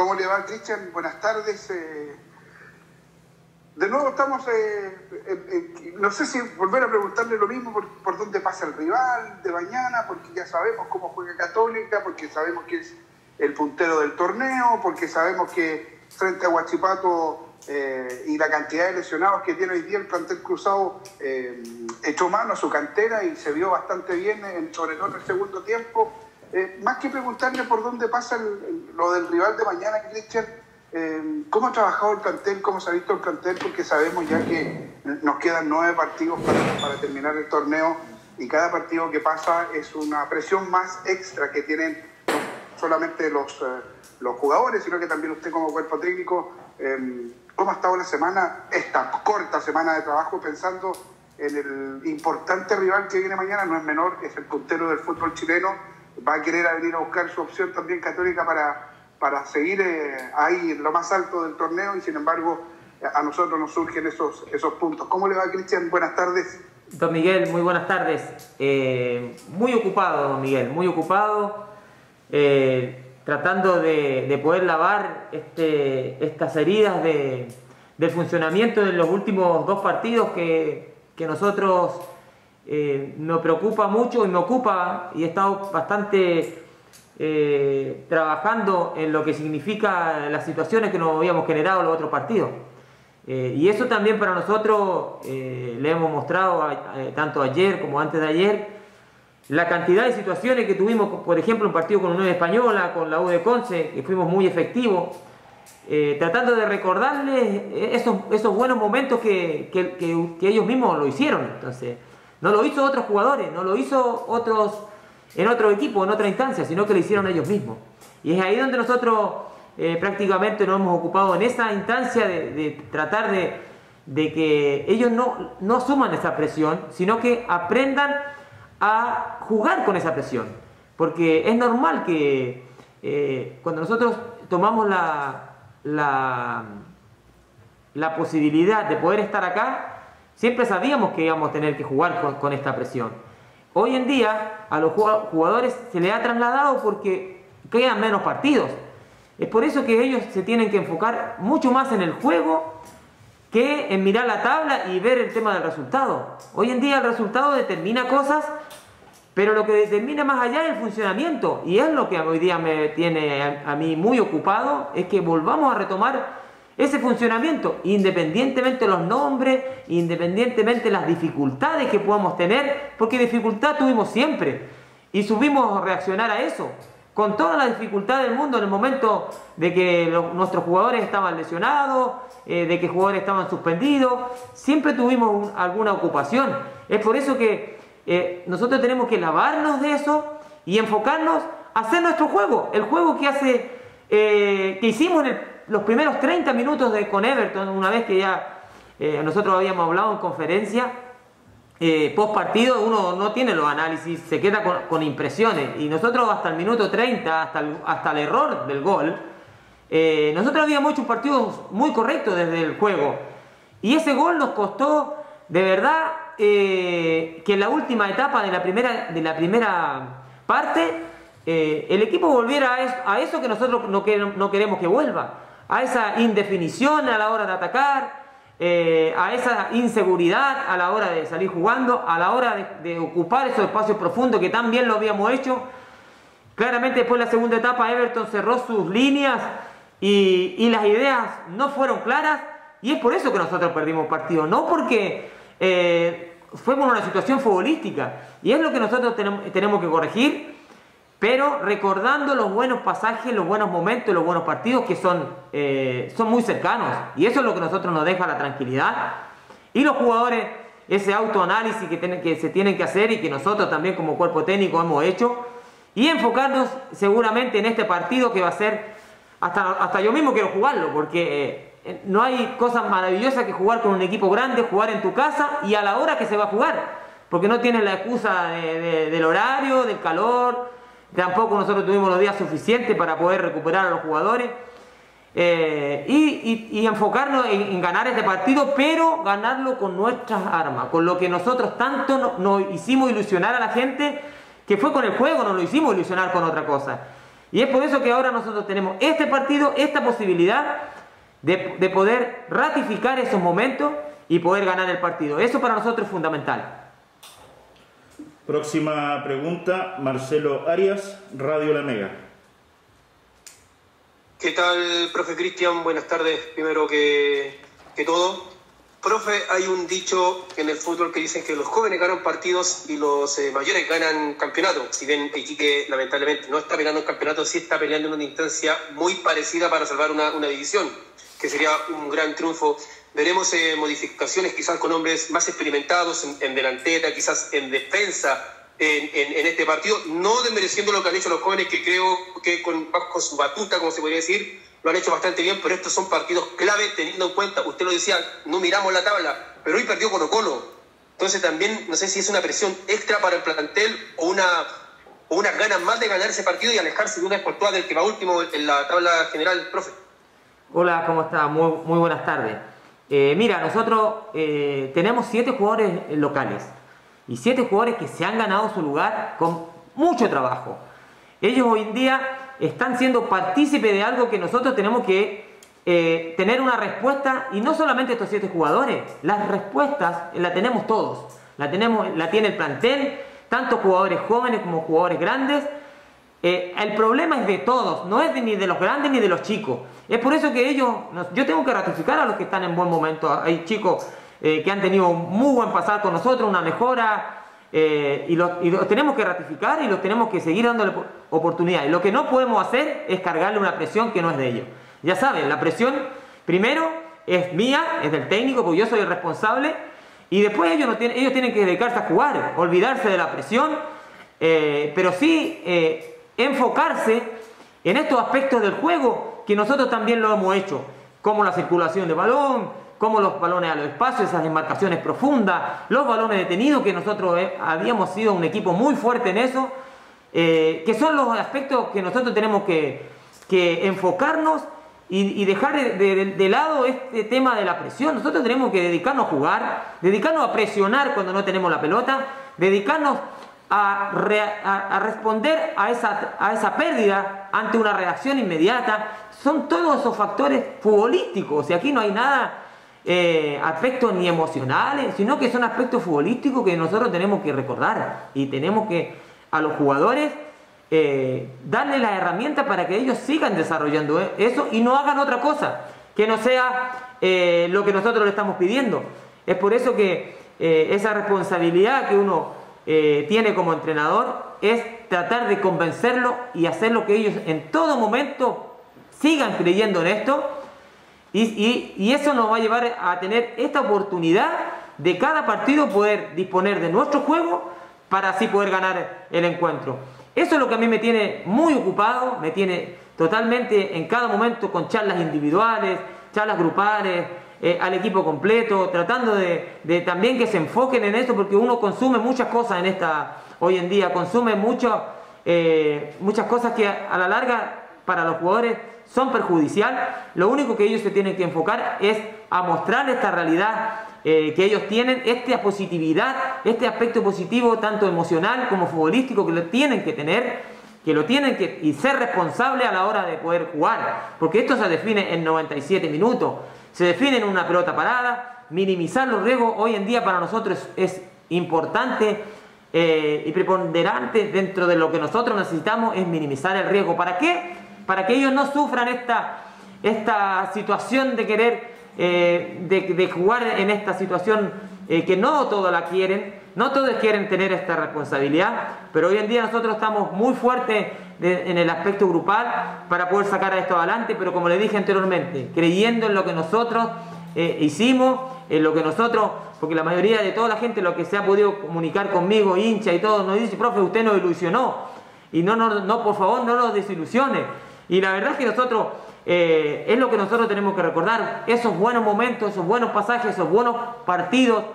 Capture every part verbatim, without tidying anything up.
¿Cómo le va, Cristian? Buenas tardes. Eh, de nuevo estamos, eh, eh, eh, no sé si volver a preguntarle lo mismo por, por dónde pasa el rival de mañana, porque ya sabemos cómo juega Católica, porque sabemos que es el puntero del torneo, porque sabemos que frente a Huachipato eh, y la cantidad de lesionados que tiene hoy día el plantel cruzado, eh, echó mano a su cantera y se vio bastante bien, en, sobre todo en el segundo tiempo. Eh, más que preguntarle por dónde pasa el, el, lo del rival de mañana, Cristian, eh, ¿cómo ha trabajado el plantel? ¿Cómo se ha visto el plantel? Porque sabemos ya que nos quedan nueve partidos para, para terminar el torneo y cada partido que pasa es una presión más extra que tienen no solamente los, eh, los jugadores, sino que también usted como cuerpo técnico. Eh, ¿Cómo ha estado la semana, esta corta semana de trabajo, pensando en el importante rival que viene mañana? No es menor, es el puntero del fútbol chileno. Va a querer venir a buscar su opción también Católica para, para seguir eh, ahí en lo más alto del torneo, y sin embargo a nosotros nos surgen esos, esos puntos. ¿Cómo le va, Cristian? Buenas tardes. Don Miguel, muy buenas tardes. Eh, muy ocupado, don Miguel, muy ocupado, eh, tratando de, de poder lavar este, estas heridas de, del funcionamiento de los últimos dos partidos que, que nosotros... Eh, nos preocupa mucho y me ocupa, y he estado bastante eh, trabajando en lo que significa las situaciones que nos habíamos generado en los otros partidos, eh, y eso también para nosotros eh, le hemos mostrado a, a, tanto ayer como antes de ayer la cantidad de situaciones que tuvimos, por ejemplo un partido con Unión Española, con la U de Conce, que fuimos muy efectivos, eh, tratando de recordarles esos, esos buenos momentos que, que, que, que ellos mismos lo hicieron. Entonces no lo hizo otros jugadores, no lo hizo otros en otro equipo, en otra instancia, sino que lo hicieron ellos mismos. Y es ahí donde nosotros eh, prácticamente nos hemos ocupado en esa instancia de, de tratar de, de que ellos no, no asuman esa presión, sino que aprendan a jugar con esa presión. Porque es normal que eh, cuando nosotros tomamos la, la, la posibilidad de poder estar acá, siempre sabíamos que íbamos a tener que jugar con, con esta presión. Hoy en día a los jugadores se les ha trasladado porque quedan menos partidos. Es por eso que ellos se tienen que enfocar mucho más en el juego que en mirar la tabla y ver el tema del resultado. Hoy en día el resultado determina cosas, pero lo que determina más allá es el funcionamiento. Y es lo que hoy día me tiene a, a mí muy ocupado, es que volvamos a retomar ese funcionamiento, independientemente de los nombres, independientemente de las dificultades que podamos tener, porque dificultad tuvimos siempre y supimos reaccionar a eso, con toda la dificultad del mundo en el momento de que los, nuestros jugadores estaban lesionados, eh, de que jugadores estaban suspendidos, siempre tuvimos un, alguna ocupación. Es por eso que eh, nosotros tenemos que lavarnos de eso y enfocarnos a hacer nuestro juego, el juego que hace, eh, que hicimos en el los primeros treinta minutos de, con Everton, una vez que ya eh, nosotros habíamos hablado en conferencia, eh, post partido uno no tiene los análisis, se queda con, con impresiones, y nosotros hasta el minuto treinta, hasta el, hasta el error del gol, eh, nosotros habíamos hecho un partido muy correcto desde el juego, y ese gol nos costó de verdad eh, que en la última etapa de la primera, de la primera parte eh, el equipo volviera a eso, a eso que nosotros no, que, no queremos que vuelva, a esa indefinición a la hora de atacar, eh, a esa inseguridad a la hora de salir jugando, a la hora de, de ocupar esos espacios profundos que tan bien lo habíamos hecho. Claramente después de la segunda etapa Everton cerró sus líneas y, y las ideas no fueron claras, y es por eso que nosotros perdimos partido, no porque eh, fuimos en una situación futbolística, y es lo que nosotros tenemos, tenemos que corregir, pero recordando los buenos pasajes, los buenos momentos, los buenos partidos que son, eh, son muy cercanos. Y eso es lo que a nosotros nos deja la tranquilidad. Y los jugadores, ese autoanálisis que, tienen, que se tienen que hacer y que nosotros también como cuerpo técnico hemos hecho. Y enfocarnos seguramente en este partido que va a ser, hasta, hasta yo mismo quiero jugarlo, porque eh, no hay cosa maravillosa que jugar con un equipo grande, jugar en tu casa y a la hora que se va a jugar. Porque no tienes la excusa de, de, del horario, del calor. Tampoco nosotros tuvimos los días suficientes para poder recuperar a los jugadores, eh, y, y, y enfocarnos en, en ganar este partido, pero ganarlo con nuestras armas, con lo que nosotros tanto nos, nos hicimos ilusionar a la gente, que fue con el juego, no lo hicimos ilusionar con otra cosa. Y es por eso que ahora nosotros tenemos este partido, esta posibilidad de, de poder ratificar esos momentos y poder ganar el partido. Eso para nosotros es fundamental. Próxima pregunta, Marcelo Arias, Radio La Mega. ¿Qué tal, profe Cristian? Buenas tardes, primero que, que todo. Profe, hay un dicho en el fútbol que dicen que los jóvenes ganan partidos y los eh, mayores ganan campeonatos. Si bien Iquique lamentablemente no está peleando un campeonato, sí está peleando en una instancia muy parecida para salvar una, una división, que sería un gran triunfo. Veremos eh, modificaciones quizás con hombres más experimentados en, en delantera, quizás en defensa en, en, en este partido, no desmereciendo lo que han hecho los jóvenes, que creo que con, bajo su batuta, como se podría decir, lo han hecho bastante bien, pero estos son partidos clave teniendo en cuenta, usted lo decía, no miramos la tabla, pero hoy perdió Colo-Colo. Entonces también, no sé si es una presión extra para el plantel o una o unas ganas más de ganar ese partido y alejarse de una vez por todas del que va último en la tabla general, profe. Hola, ¿cómo está? Muy, muy buenas tardes. Eh, mira, nosotros eh, tenemos siete jugadores locales y siete jugadores que se han ganado su lugar con mucho trabajo. Ellos hoy en día están siendo partícipes de algo que nosotros tenemos que eh, tener una respuesta, y no solamente estos siete jugadores, las respuestas las tenemos todos, la, tenemos, la tiene el plantel, tanto jugadores jóvenes como jugadores grandes. Eh, el problema es de todos, no es de, ni de los grandes ni de los chicos. Es por eso que ellos, yo tengo que ratificar a los que están en buen momento. Hay chicos eh, que han tenido un muy buen pasar con nosotros, una mejora, eh, y, los, y los tenemos que ratificar y los tenemos que seguir dándole oportunidades. Lo que no podemos hacer es cargarle una presión que no es de ellos. Ya saben, la presión primero es mía, es del técnico, porque yo soy el responsable, y después ellos, no tienen, ellos tienen que dedicarse a jugar, olvidarse de la presión, eh, pero sí eh, enfocarse en estos aspectos del juego que nosotros también lo hemos hecho, como la circulación de balón, como los balones a los espacios, esas demarcaciones profundas, los balones detenidos, que nosotros eh, habíamos sido un equipo muy fuerte en eso, eh, que son los aspectos que nosotros tenemos que, que enfocarnos y, y dejar de, de, de lado este tema de la presión. Nosotros tenemos que dedicarnos a jugar, dedicarnos a presionar cuando no tenemos la pelota, dedicarnos A, re, a, a responder a esa, a esa pérdida ante una reacción inmediata. Son todos esos factores futbolísticos, y aquí no hay nada, eh, aspectos ni emocionales, sino que son aspectos futbolísticos que nosotros tenemos que recordar, y tenemos que a los jugadores eh, darle las herramientas para que ellos sigan desarrollando eso y no hagan otra cosa que no sea eh, lo que nosotros le estamos pidiendo. Es por eso que eh, esa responsabilidad que uno Eh, tiene como entrenador es tratar de convencerlo y hacer lo que ellos en todo momento sigan creyendo en esto, y, y, y eso nos va a llevar a tener esta oportunidad de cada partido poder disponer de nuestro juego para así poder ganar el encuentro. Eso es lo que a mí me tiene muy ocupado, me tiene totalmente en cada momento con charlas individuales, charlas grupales, Eh, al equipo completo, tratando de, de también que se enfoquen en eso, porque uno consume muchas cosas en esta, hoy en día, consume mucho, eh, muchas cosas que a, a la larga para los jugadores son perjudiciales. Lo único que ellos se tienen que enfocar es a mostrar esta realidad eh, que ellos tienen, esta positividad, este aspecto positivo tanto emocional como futbolístico, que lo tienen que tener, que lo tienen que y ser responsables a la hora de poder jugar, porque esto se define en noventa y siete minutos. Se define en una pelota parada, minimizar los riesgos. Hoy en día para nosotros es, es importante eh, y preponderante dentro de lo que nosotros necesitamos, es minimizar el riesgo. ¿Para qué? Para que ellos no sufran esta, esta situación de querer, eh, de, de jugar en esta situación eh, que no todos la quieren, no todos quieren tener esta responsabilidad, pero hoy en día nosotros estamos muy fuertes de, en el aspecto grupal para poder sacar a esto adelante, pero como le dije anteriormente, creyendo en lo que nosotros eh, hicimos, en lo que nosotros, porque la mayoría de toda la gente, lo que se ha podido comunicar conmigo, hincha y todo, nos dice: profe, usted nos ilusionó, y no, no, no, por favor, no nos desilusione. Y la verdad es que nosotros, eh, es lo que nosotros tenemos que recordar, esos buenos momentos, esos buenos pasajes, esos buenos partidos.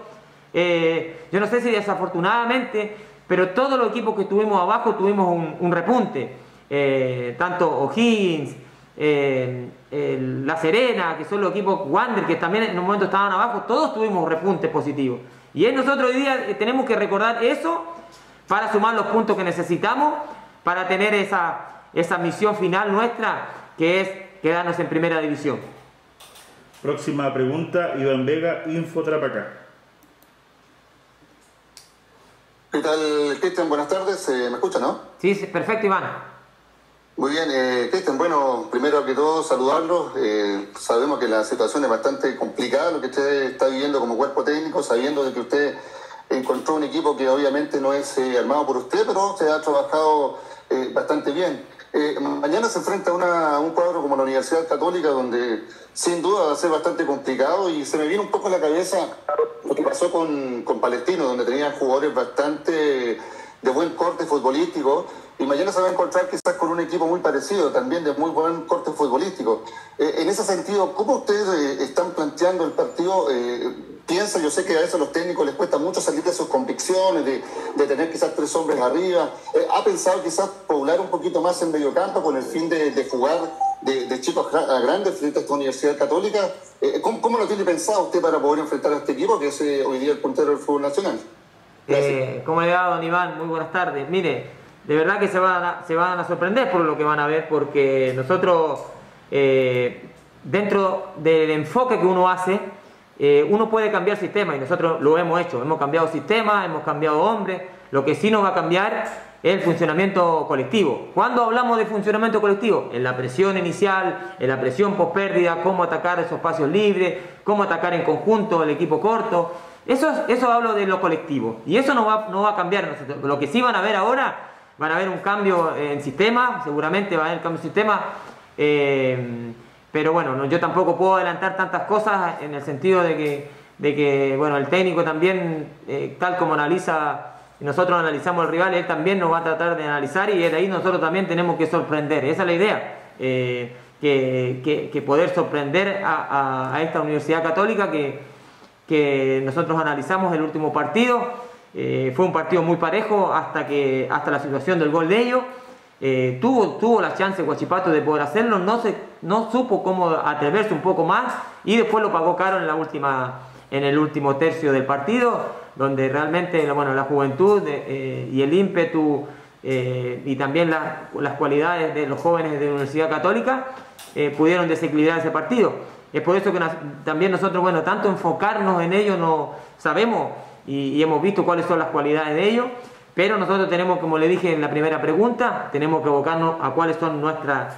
Eh, yo no sé si desafortunadamente, pero todos los equipos que tuvimos abajo tuvimos un, un repunte, eh, tanto O'Higgins, eh, el La Serena, que son los equipos Wander, que también en un momento estaban abajo, todos tuvimos un repunte positivo, y es nosotros hoy día eh, tenemos que recordar eso para sumar los puntos que necesitamos para tener esa, esa misión final nuestra, que es quedarnos en primera división. Próxima pregunta, Iván Vega, Info Tarapacá. ¿Qué tal, Cristian? Buenas tardes. ¿Me escucha, no? Sí, perfecto, Iván. Muy bien, eh, Cristian. Bueno, primero que todo, saludarlos. Eh, sabemos que la situación es bastante complicada, lo que usted está viviendo como cuerpo técnico, sabiendo de que usted encontró un equipo que obviamente no es eh, armado por usted, pero se ha trabajado eh, bastante bien. Eh, mañana se enfrenta a, una, a un cuadro como la Universidad Católica, donde sin duda va a ser bastante complicado, y se me viene un poco a la cabeza lo que pasó con, con Palestino, donde tenían jugadores bastante de buen corte futbolístico, y mañana se va a encontrar quizás con un equipo muy parecido, también de muy buen corte futbolístico. Eh, en ese sentido, ¿cómo ustedes eh, están planteando el partido? Eh, piensa, yo sé que a veces a los técnicos les cuesta mucho salir de sus convicciones, de, de tener quizás tres hombres arriba. Eh, ¿Ha pensado quizás poblar un poquito más el mediocampo con el fin de, de jugar de, de chicos a grandes frente a esta Universidad Católica? Eh, ¿cómo, ¿Cómo lo tiene pensado usted para poder enfrentar a este equipo, que es eh, hoy día el puntero del fútbol nacional? Eh, ¿Cómo le va, don Iván? Muy buenas tardes. Mire, de verdad que se van a, se van a sorprender por lo que van a ver, porque nosotros, eh, dentro del enfoque que uno hace, eh, uno puede cambiar sistema, y nosotros lo hemos hecho. Hemos cambiado sistema, hemos cambiado hombres. Lo que sí nos va a cambiar es el funcionamiento colectivo. ¿Cuándo hablamos de funcionamiento colectivo? En la presión inicial, en la presión post pérdida, cómo atacar esos espacios libres, cómo atacar en conjunto el equipo corto. Eso, eso hablo de lo colectivo, y eso no va, no va a cambiar. Lo que sí van a ver ahora, van a ver un cambio en sistema, seguramente va a haber cambio en sistema, eh, pero bueno, no, yo tampoco puedo adelantar tantas cosas, en el sentido de que, de que bueno, el técnico también, eh, tal como analiza, nosotros analizamos al rival, él también nos va a tratar de analizar, y de ahí nosotros también tenemos que sorprender. Esa es la idea, eh, que, que, que poder sorprender a, a, a esta Universidad Católica, que que nosotros analizamos el último partido. Eh, fue un partido muy parejo hasta que hasta la situación del gol de ellos. Eh, tuvo, tuvo la chance Huachipato de poder hacerlo, no, se, no supo cómo atreverse un poco más, y después lo pagó caro en, la última, en el último tercio del partido, donde realmente bueno, la juventud eh, y el ímpetu eh, y también la, las cualidades de los jóvenes de la Universidad Católica eh, pudieron desequilibrar ese partido. Es por eso que nos, también nosotros, bueno, tanto enfocarnos en ellos, no sabemos y, y hemos visto cuáles son las cualidades de ellos, pero nosotros tenemos, como le dije en la primera pregunta, tenemos que abocarnos a cuáles son nuestras,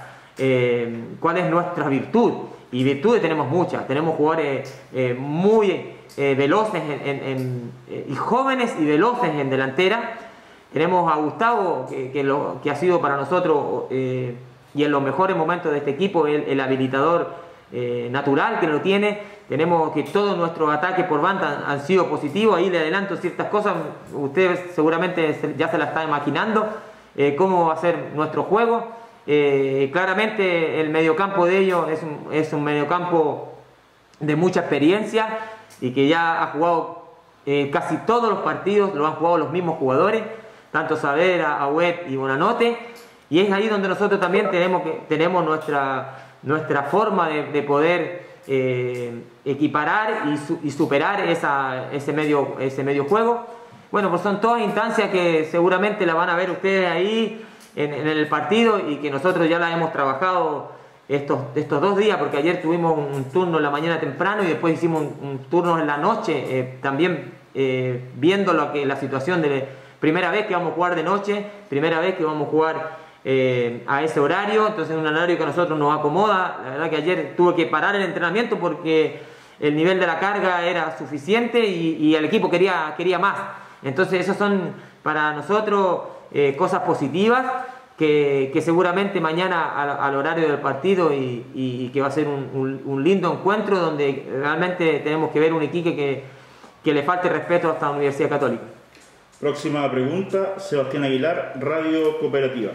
eh, cuál es nuestra virtud. Y virtudes tenemos muchas. Tenemos jugadores eh, muy eh, veloces en, en, en, eh, y jóvenes y veloces en delantera. Tenemos a Gustavo, que, que, lo, que ha sido para nosotros eh, y en los mejores momentos de este equipo el, el habilitador Eh, natural que lo tiene. Tenemos que todos nuestros ataques por banda han, han sido positivos. Ahí le adelanto ciertas cosas, ustedes seguramente ya se la están imaginando, eh, cómo va a ser nuestro juego. Eh, claramente el mediocampo de ellos es un, es un mediocampo de mucha experiencia, y que ya ha jugado eh, casi todos los partidos, lo han jugado los mismos jugadores, tanto Saavedra, Agüet y Bonanote, y es ahí donde nosotros también tenemos, que, tenemos nuestra nuestra forma de, de poder eh, equiparar y, su, y superar esa, ese, medio, ese medio juego. Bueno, pues son todas instancias que seguramente la van a ver ustedes ahí en, en el partido, y que nosotros ya la hemos trabajado estos, estos dos días, porque ayer tuvimos un turno en la mañana temprano y después hicimos un, un turno en la noche, eh, también eh, viendo lo que, la situación de primera vez que vamos a jugar de noche, primera vez que vamos a jugar Eh, a ese horario, entonces es un horario que a nosotros nos acomoda. La verdad que ayer tuve que parar el entrenamiento porque el nivel de la carga era suficiente, y, y el equipo quería, quería más. Entonces esas son para nosotros eh, cosas positivas que, que seguramente mañana al, al horario del partido, y, y, y que va a ser un, un, un lindo encuentro donde realmente tenemos que ver un equipo que, que le falte respeto a esta Universidad Católica. Próxima pregunta, Sebastián Aguilar, Radio Cooperativa.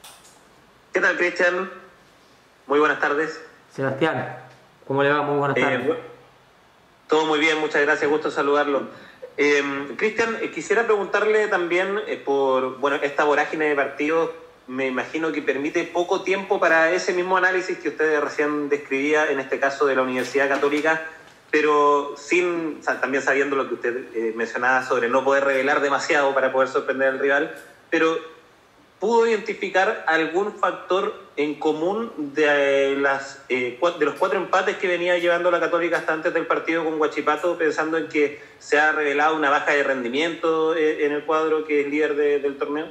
¿Qué tal, Cristian? Muy buenas tardes. Sebastián, ¿cómo le va? Muy buenas tardes. Eh, todo muy bien, muchas gracias, gusto saludarlo. Eh, Cristian, eh, quisiera preguntarle también eh, por bueno, esta vorágine de partidos. Me imagino que permite poco tiempo para ese mismo análisis que usted recién describía, en este caso de la Universidad Católica, pero sin, o sea, también sabiendo lo que usted eh, mencionaba sobre no poder revelar demasiado para poder sorprender al rival, pero ¿pudo identificar algún factor en común de, las, eh, de los cuatro empates que venía llevando la Católica hasta antes del partido con Huachipato, pensando en que se ha revelado una baja de rendimiento en el cuadro que es líder de, del torneo?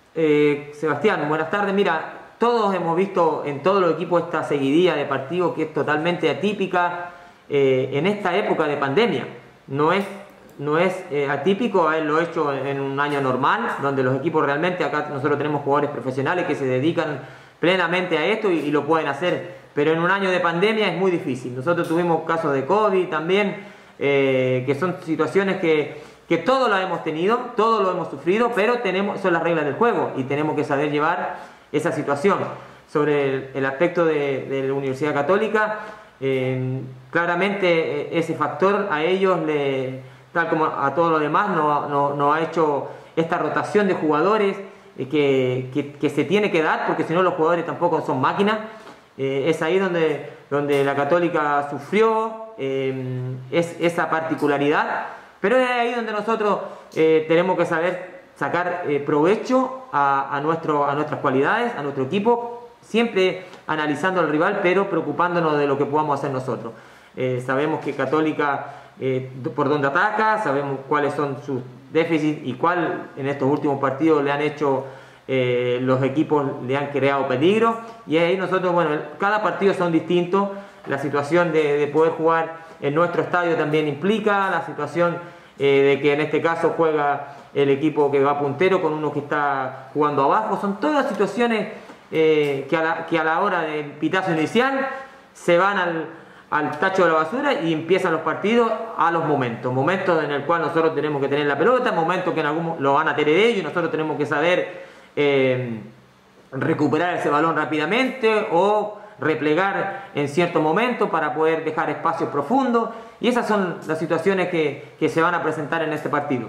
Eh, Sebastián, buenas tardes. Mira, todos hemos visto en todos los equipos esta seguidilla de partidos que es totalmente atípica eh, en esta época de pandemia. No es, no es eh, atípico haberlo hecho en un año normal, donde los equipos realmente, acá nosotros tenemos jugadores profesionales que se dedican plenamente a esto y, y lo pueden hacer, pero en un año de pandemia es muy difícil. Nosotros tuvimos casos de COVID también, eh, que son situaciones que, que todos lo hemos tenido, todos lo hemos sufrido, pero tenemos, son las reglas del juego y tenemos que saber llevar esa situación. Sobre el, el aspecto de, de la Universidad Católica, eh, claramente eh, ese factor a ellos, le, tal como a todos los demás, nos no, no ha hecho esta rotación de jugadores eh, que, que, que se tiene que dar, porque si no los jugadores tampoco son máquinas. Eh, es ahí donde, donde la Católica sufrió eh, es, esa particularidad, pero es ahí donde nosotros eh, tenemos que saber sacar eh, provecho a, a, nuestro, a nuestras cualidades, a nuestro equipo, siempre analizando al rival, pero preocupándonos de lo que podamos hacer nosotros. Eh, sabemos que Católica eh, por dónde ataca, sabemos cuáles son sus déficits y cuál en estos últimos partidos le han hecho, eh, los equipos le han creado peligro, y ahí nosotros, bueno, cada partido son distintos, la situación de, de poder jugar en nuestro estadio también implica, la situación eh, de que en este caso juega el equipo que va puntero con uno que está jugando abajo, son todas situaciones eh, que, a la, que a la hora del pitazo inicial se van al, al tacho de la basura y empiezan los partidos a los momentos, momentos en el cual nosotros tenemos que tener la pelota, momentos que en algún lo van a tener ellos y nosotros tenemos que saber eh, recuperar ese balón rápidamente o replegar en cierto momento para poder dejar espacios profundos, y esas son las situaciones que, que se van a presentar en este partido.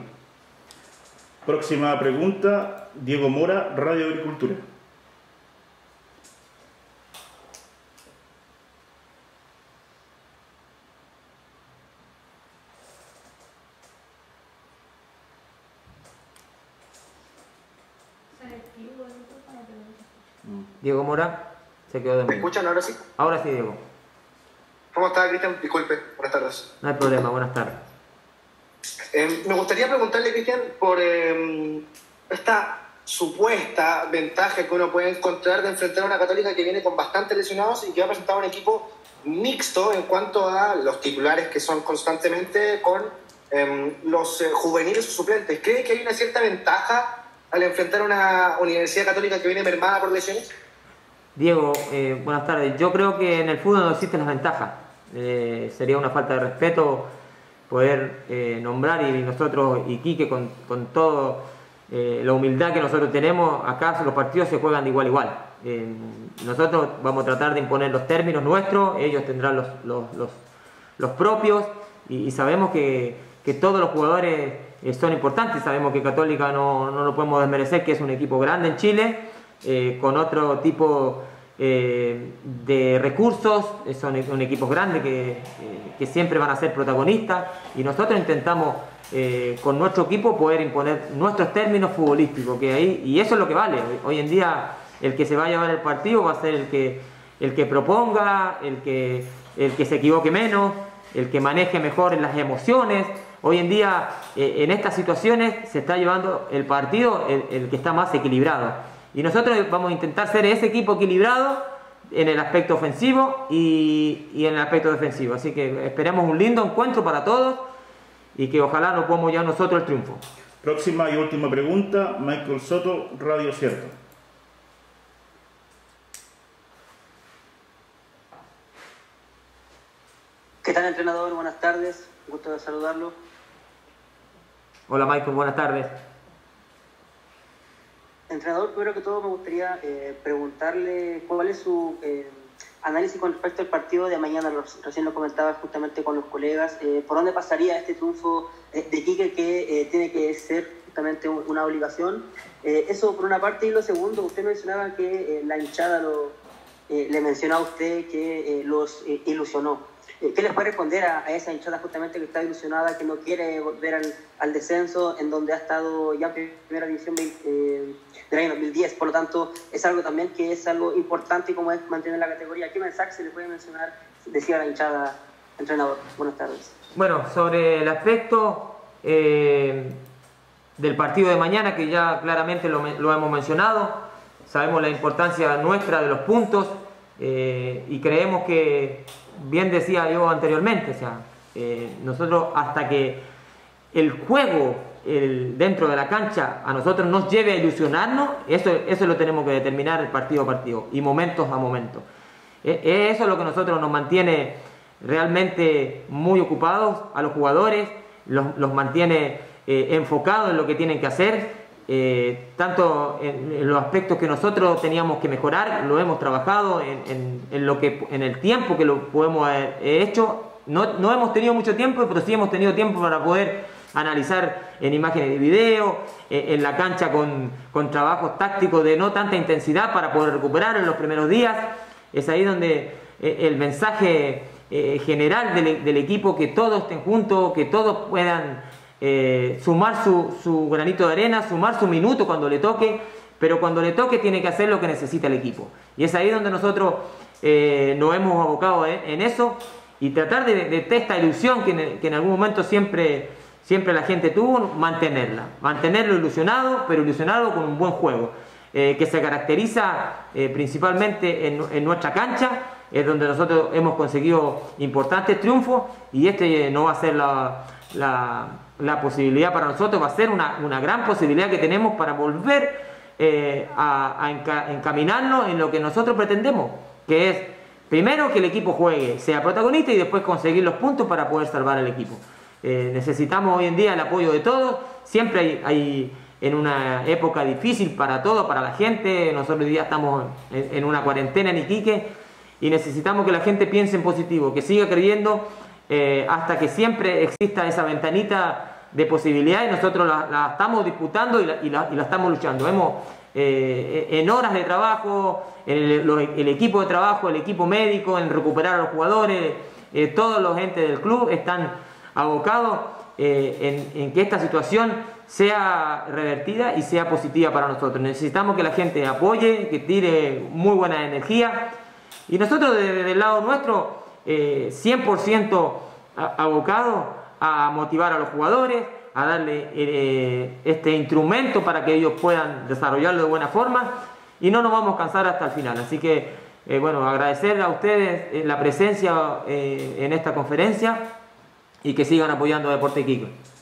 Próxima pregunta, Diego Mora, Radio Agricultura. Diego Mora se quedó de ¿Me escuchan ahora sí? Ahora sí, Diego. ¿Cómo está, Cristian? Disculpe, buenas tardes. No hay problema, buenas tardes. Eh, me gustaría preguntarle, Cristian, por eh, esta supuesta ventaja que uno puede encontrar de enfrentar a una Católica que viene con bastantes lesionados y que va a presentar un equipo mixto en cuanto a los titulares que son constantemente con eh, los eh, juveniles o suplentes. ¿Cree que hay una cierta ventaja al enfrentar a una Universidad Católica que viene mermada por lesiones? Diego, eh, buenas tardes. Yo creo que en el fútbol no existen las ventajas. Eh, sería una falta de respeto poder eh, nombrar, y nosotros, y Quique, con, con toda eh, la humildad que nosotros tenemos, acá los partidos se juegan de igual a igual. Eh, nosotros vamos a tratar de imponer los términos nuestros, ellos tendrán los, los, los, los propios, y, y sabemos que, que todos los jugadores eh, son importantes. Sabemos que Católica no, no lo podemos desmerecer, que es un equipo grande en Chile, eh, con otro tipo eh, de recursos, son, son equipos grandes que, eh, que siempre van a ser protagonistas, y nosotros intentamos eh, con nuestro equipo poder imponer nuestros términos futbolísticos, que ahí, y eso es lo que vale. Hoy en día el que se va a llevar el partido va a ser el que, el que proponga, el que, el que se equivoque menos, el que maneje mejor en las emociones. Hoy en día eh, en estas situaciones se está llevando el partido el, el que está más equilibrado. Y nosotros vamos a intentar ser ese equipo equilibrado en el aspecto ofensivo y, y en el aspecto defensivo. Así que esperemos un lindo encuentro para todos y que ojalá nos podamos llevar nosotros el triunfo. Próxima y última pregunta, Michael Soto, Radio Cierto. ¿Qué tal, entrenador? Buenas tardes, gusto de saludarlo. Hola Michael, buenas tardes. Entrenador, primero que todo me gustaría eh, preguntarle cuál es su eh, análisis con respecto al partido de mañana. Recién lo comentaba justamente con los colegas. Eh, ¿Por dónde pasaría este triunfo eh, de Quique, que eh, tiene que ser justamente un, una obligación? Eh, eso por una parte. Y lo segundo, usted mencionaba que eh, la hinchada lo, eh, le mencionaba a usted que eh, los eh, ilusionó. ¿Qué les puede responder a, a esa hinchada justamente que está ilusionada, que no quiere volver al, al descenso, en donde ha estado ya en primera división eh, del año dos mil diez? Por lo tanto, es algo también que es algo importante, como es mantener la categoría. ¿Qué mensaje se le puede mencionar, decía la hinchada, entrenador? Buenas tardes. Bueno, sobre el aspecto eh, del partido de mañana, que ya claramente lo, lo hemos mencionado, sabemos la importancia nuestra de los puntos eh, y creemos que, bien decía yo anteriormente, o sea, eh, nosotros hasta que el juego el, dentro de la cancha a nosotros nos lleve a ilusionarnos, eso, eso lo tenemos que determinar partido a partido y momentos a momentos. Eh, eso es lo que nosotros nos mantiene realmente muy ocupados a los jugadores, los, los mantiene eh, enfocados en lo que tienen que hacer. Eh, tanto en, en los aspectos que nosotros teníamos que mejorar, lo hemos trabajado en, en, en, lo que, en el tiempo que lo podemos haber hecho. No, no hemos tenido mucho tiempo, pero sí hemos tenido tiempo para poder analizar en imágenes de video, eh, en la cancha con, con trabajos tácticos de no tanta intensidad para poder recuperar en los primeros días. Es ahí donde eh, el mensaje eh, general del, del equipo, que todos estén juntos, que todos puedan Eh, sumar su, su granito de arena, sumar su minuto cuando le toque, pero cuando le toque tiene que hacer lo que necesita el equipo. Y es ahí donde nosotros eh, nos hemos abocado en, en eso, y tratar de, de, de esta ilusión que en, que en algún momento siempre, siempre la gente tuvo, mantenerla, mantenerlo ilusionado, pero ilusionado con un buen juego, eh, que se caracteriza eh, principalmente en, en nuestra cancha, es donde nosotros hemos conseguido importantes triunfos, y este no va a ser la, la la posibilidad para nosotros, va a ser una, una gran posibilidad que tenemos para volver eh, a, a enca encaminarnos en lo que nosotros pretendemos, que es primero que el equipo juegue, sea protagonista, y después conseguir los puntos para poder salvar al equipo. Eh, necesitamos hoy en día el apoyo de todos, siempre hay, hay en una época difícil para todos, para la gente. Nosotros hoy día estamos en, en una cuarentena en Iquique, y necesitamos que la gente piense en positivo, que siga creyendo, Eh, hasta que siempre exista esa ventanita de posibilidad, y nosotros la, la estamos disputando y la, y, la, y la estamos luchando. Hemos eh, en horas de trabajo, el, lo, el equipo de trabajo, el equipo médico, en recuperar a los jugadores, eh, todos los entes del club están abocados eh, en, en que esta situación sea revertida y sea positiva para nosotros. Necesitamos que la gente apoye, que tire muy buena energía, y nosotros desde el lado nuestro Eh, cien por ciento abocado a motivar a los jugadores, a darle eh, este instrumento para que ellos puedan desarrollarlo de buena forma, y no nos vamos a cansar hasta el final. Así que, eh, bueno, agradecer a ustedes eh, la presencia eh, en esta conferencia, y que sigan apoyando a Deportes Iquique.